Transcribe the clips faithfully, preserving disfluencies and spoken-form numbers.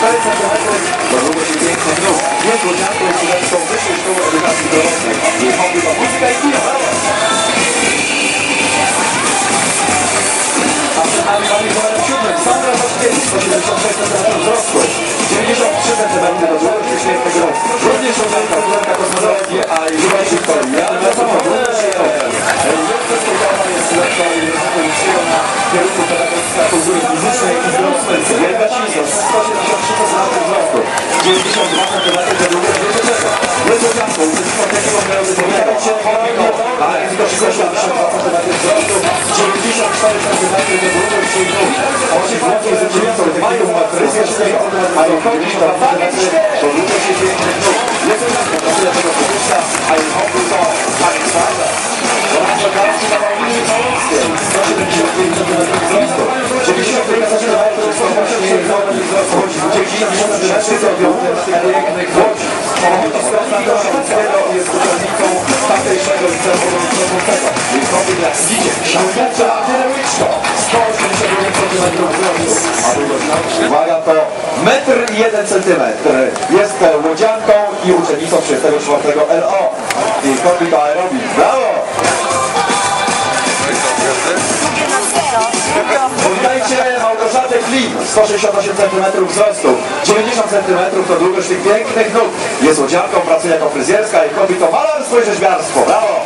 cztery centymetry do długości pięknych nóg. Jest łodzianką i studentką Wyższej Szkoły Edukacji Zdrowotnej. Jej hobby to muzyka i kino. A przed nami pani numerem siódmym Sandra Zaszkiewicz, sto siedemdziesiąt sześć centymetrów wzrostu, dziewięćdziesiąt trzy centymetry do długości świetnych nóg. Również łodzianka, studentka kosmetologii, a i Wyższej Szkoły. Ja na samochodzie jest studentka Uniwersytetu na kierunku pedagogika kultury fizycznej i zdrowia. Wielka Cizo, sto siedemdziesiąt trzy centymetry wzrostu, dziewięćdziesiąt dwa centymetry do długości świetnego. Jest łodzianką, uczestnictwo takiego miarodowego ciepłego, a jest do osiemdziesiąt dwa centymetry wzrostu, dziewięćdziesiąt cztery centymetry do długości nóg. osiem złotych z uczestnictwą takiego fryzjerskiego, a i chodzi o dwa centymetry do długości pięknych nóg. Jest łodzianką, pracuje tego produkcja, a i hobby to Panie Swaga. Zobaczcie na Małolinie Małowskiej, sto siedemdziesiąt pięć centymetrów wzrostu, dziewięćdziesiąt centymetrów wzrostu, dziewięćdziesiąt centymetrów pięknych łodzi. Pochodzi z Konstantyna i jest uczennicą tamtejszego liceum ogólnokształcącego. Jej hobby jak widzicie, siądnicza heroiczko, sto osiemdziesiąt jeden centymetrów wzrostu, a długość, uwaga, to metr jeden centymetr. Jest łodzianką i uczennicą trzydziestego czwartego L O. Jej hobby to aerobik. Brawo! Powitajcie Małgorzatę Klim, sto sześćdziesiąt osiem centymetrów wzrostu, dziewięćdziesiąt centymetrów to długość tych pięknych nóg. Jest łodzianką, pracuje jako fryzjerska i hobby to malarstwo i rzeźbiarstwo. Brawo!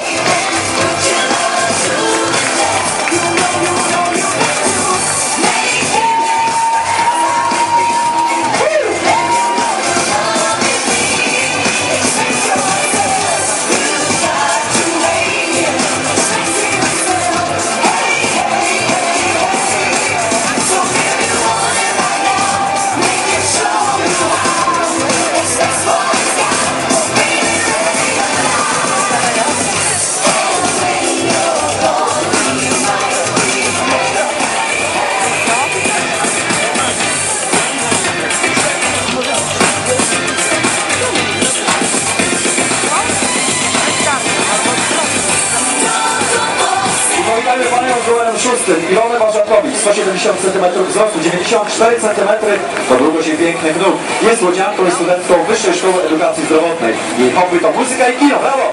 szóstym Ilonę Marzatowicz, sto siedemdziesiąt centymetrów wzrostu, dziewięćdziesiąt cztery centymetry to długość jej pięknych nóg. Jest łodzianką i studentką Wyższej Szkoły Edukacji Zdrowotnej. Jej hobby to muzyka i kino. Brawo!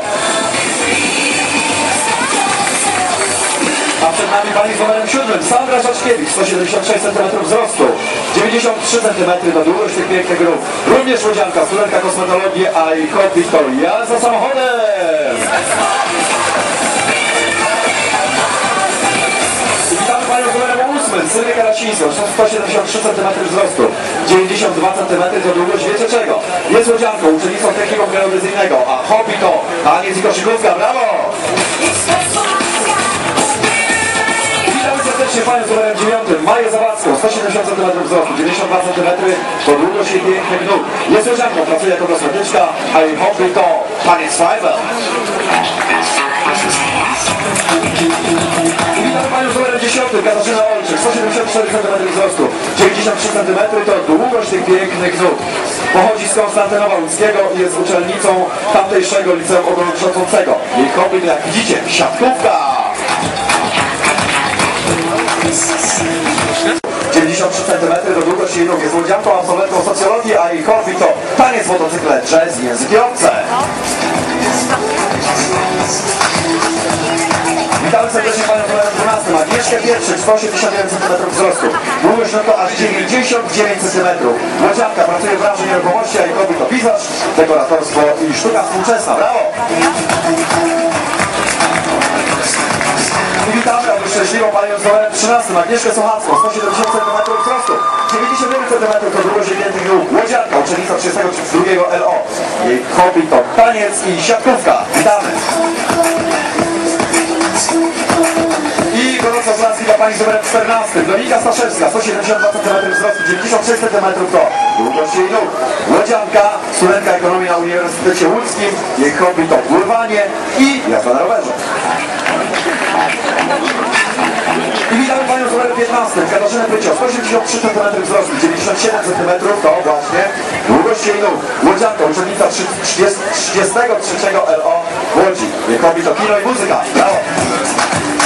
A przed nami pani z numerem siódmym Sandra Zaszkiewicz, sto siedemdziesiąt sześć centymetrów wzrostu, dziewięćdziesiąt trzy centymetry to długość tych pięknych nóg. Również łodzianka, studentka kosmetologii, a jej hobby to jazda samochodem. Panią z numerem ósmym Sylwia Karasińską, sto siedemdziesiąt trzy centymetry wzrostu, dziewięćdziesiąt dwa centymetry to długość wiecie czego? Jest łodzianką, uczennicą technikum geodezyjnego, a hobby to taniec i koszykówka. Brawo! Witamy serdecznie panią z numerem dziewiątym Maję Zawadzką, sto siedemdziesiąt centymetrów wzrostu, dziewięćdziesiąt dwa centymetry to długość jej pięknych nóg. Jest łodzianką, pracuje jako kosmetyczka, a jej hobby to taniec Fajbel. Witamy panią z numerem dziesiątym Katarzyna Olczyk, sto siedemdziesiąt cztery centymetry wzrostu, dziewięćdziesiąt trzy centymetry to długość tych pięknych nóg. Pochodzi z Konstantynowa Łódzkiego i jest uczennicą tamtejszego liceum ogólnokształcącego. Jej hobby, jak widzicie, siatkówka! dziewięćdziesiąt trzy centymetry do długości jej nóg. Jest łodzianką, absolwentką socjologii, a jej hobby to taniec, motocykle, jazz i języki obce. Witamy serdecznie panią numerem dwunastym Agnieszkę Pietrzyk, sto osiemdziesiąt jeden centymetrów wzrostu. Długość no to aż dziewięćdziesiąt dziewięć centymetrów. Łodzianka, pracuje w branży nieruchomości, a jej hobby to pisarz, dekoratorstwo i sztuka współczesna. Brawo! I witamy szczęśliwą panią z numerem trzynastym Agnieszkę Sochacką, sto siedemdziesiąt centymetrów wzrostu, dziewięćdziesiąt jeden centymetrów to długość piętych nóg. Łodzianka, uczennica trzydziestego drugiego L O. Jej hobby to taniec i siatkówka. Witamy! I gorąco z laski dla pani z numerem czternastym Dominika Staszewska, sto siedemdziesiąt dwa centymetry wzrostu, dziewięćdziesiąt sześć centymetrów to długość jej nóg. Łodzianka, studentka ekonomii na Uniwersytecie Łódzkim, jej hobby to pływanie i jazda na rowerze. I witamy panią z numerem piętnastym Katarzynę Pycio, sto osiemdziesiąt trzy centymetry wzrostu, dziewięćdziesiąt siedem centymetrów to właśnie długość jej nóg. Łodzianka, uczennica trzydziestego trzeciego L O w Łodzi. Jej hobby to kino i muzyka. Brawo!